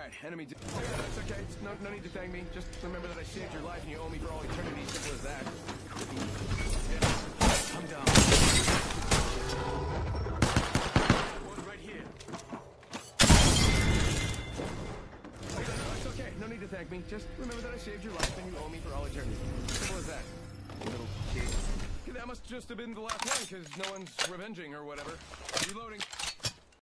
Alright, enemy That's okay. No need to thank me. Just remember that I saved your life and you owe me for all eternity. Simple as that. I'm down. One right here. It's okay. No need to thank me. Just remember that I saved your life and you owe me for all eternity. Simple as that. Little kid. Okay, that must just have been the last one, because no one's revenging or whatever. Reloading.